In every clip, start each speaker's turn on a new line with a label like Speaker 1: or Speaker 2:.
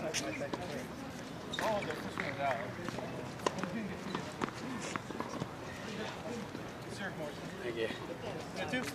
Speaker 1: Oh, the first one's out. Sir, more.
Speaker 2: Thank you.
Speaker 1: That too?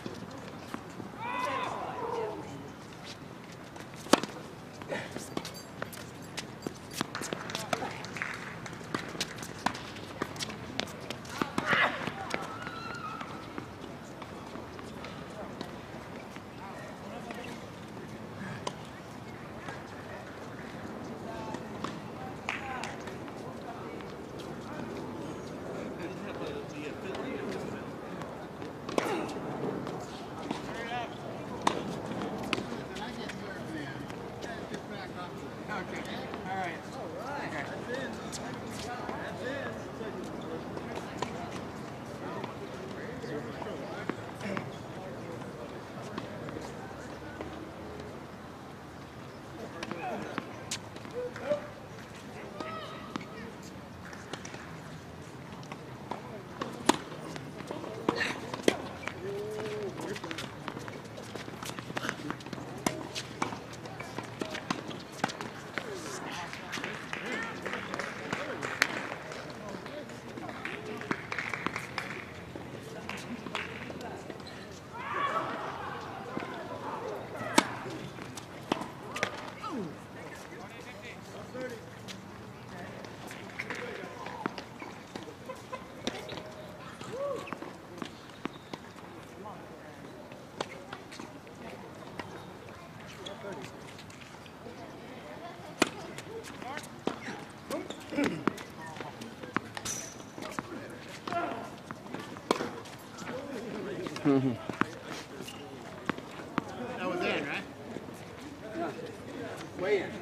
Speaker 3: That was in, right?
Speaker 2: Yeah. Way in.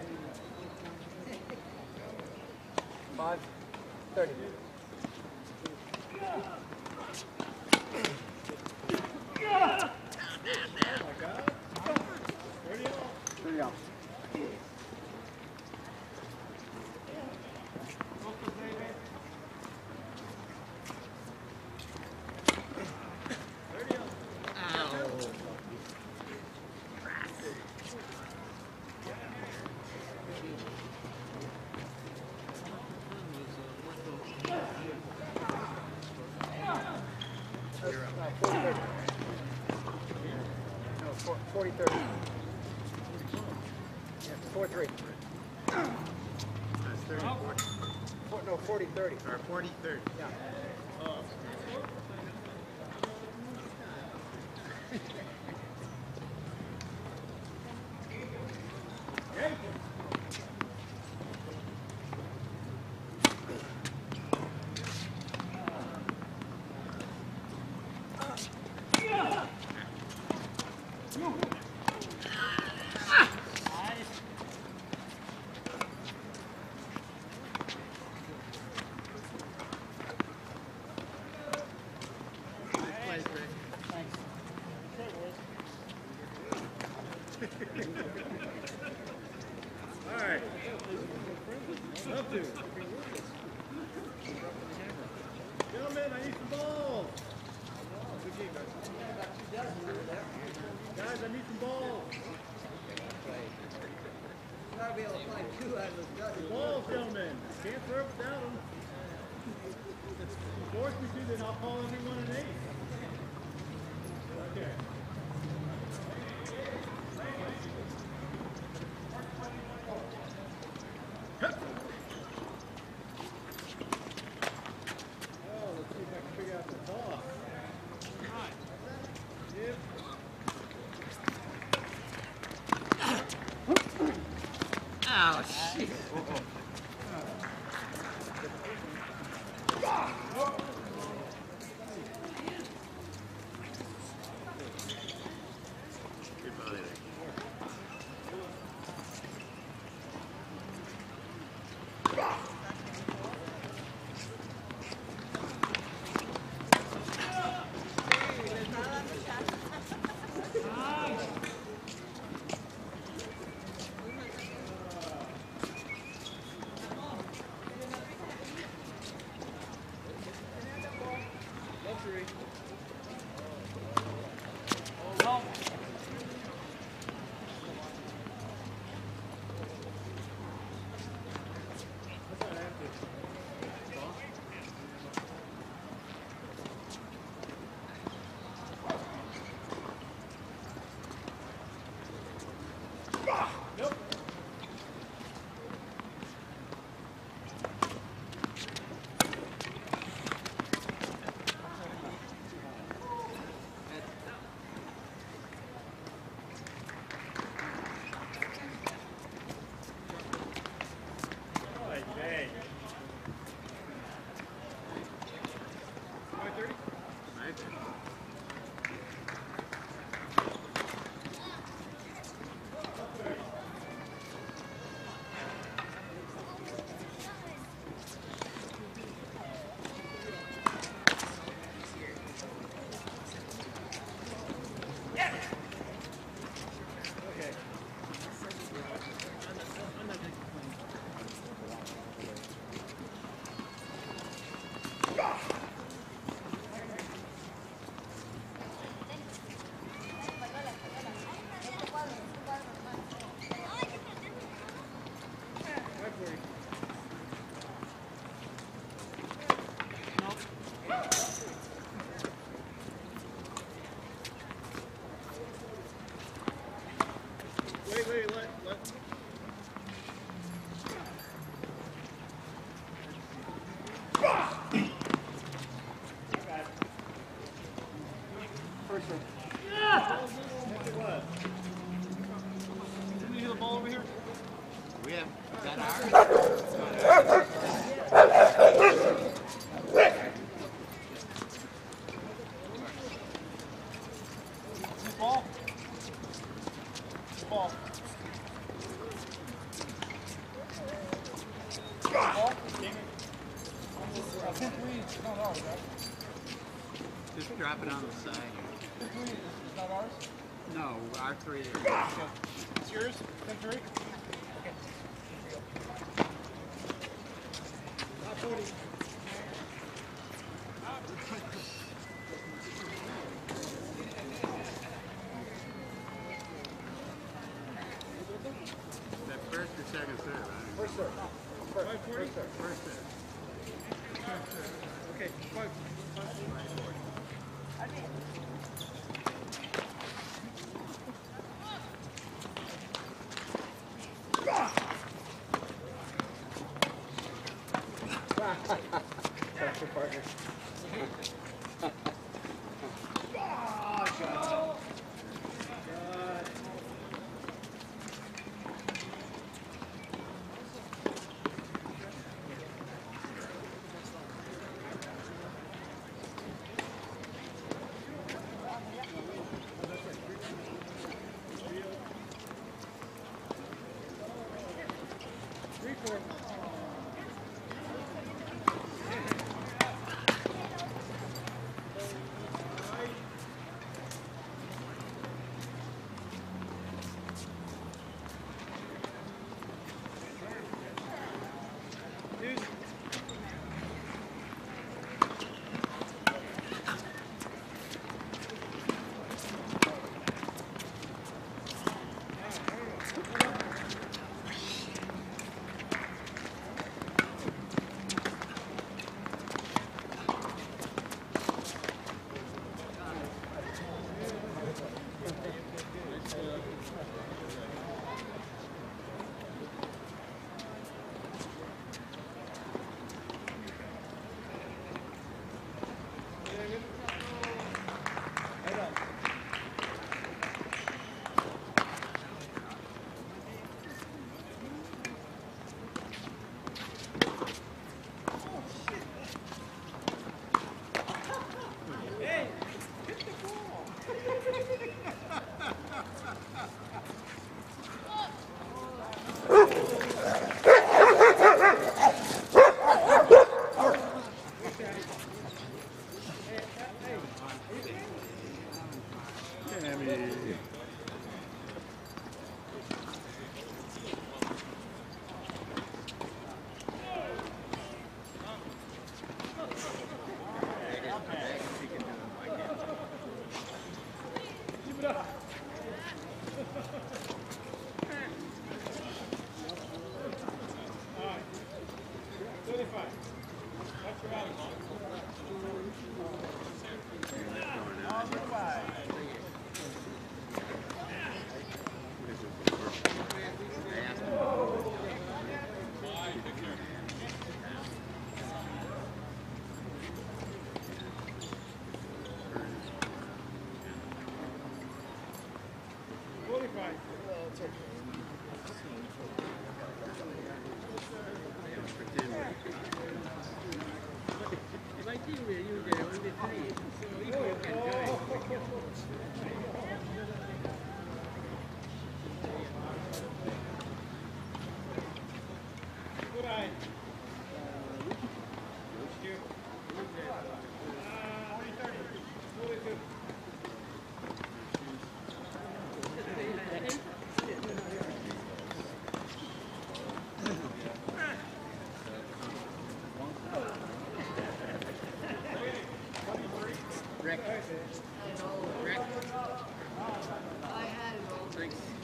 Speaker 2: 5:30. No, 40-30. Yeah, 4-3.
Speaker 3: That's 30, 40.
Speaker 2: No, 40-30.
Speaker 3: Or 40, 30.
Speaker 2: Yeah.
Speaker 1: Alright. Up to. Gentlemen, I need some balls. Guys, I need some balls.
Speaker 4: You gotta be able to find 2 out of those guys.
Speaker 1: Balls, gentlemen. Can't throw it without them. Force me to, then I'll call everyone an ace. Okay.
Speaker 4: Oh, shit.
Speaker 2: First serve.
Speaker 1: Did we hit the ball over here?
Speaker 3: We have, is that ours?
Speaker 1: Ball. Ball. Ball.
Speaker 3: Just drop it on the side.
Speaker 1: Is that ours?
Speaker 3: No, our three.
Speaker 1: It's yours? 10-3?
Speaker 3: That first or second serve, right?
Speaker 2: First serve. First serve.
Speaker 3: First serve.
Speaker 1: Okay, 5.
Speaker 2: That's your partner.
Speaker 3: Rick. Rick.
Speaker 4: I had it all.
Speaker 3: Thanks.